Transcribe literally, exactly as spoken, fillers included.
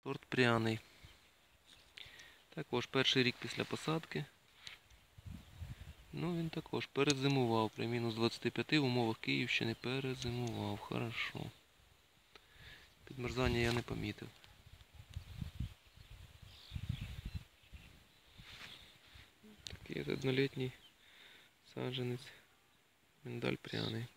Сорт пряний. Також перший рік після посадки. Ну він також перезимував. При мінус двадцяти п'яти в умовах Київщини перезимував. Хорошо. Підмерзання я не помітив. Такий однолітній саджанець. Миндаль пряний.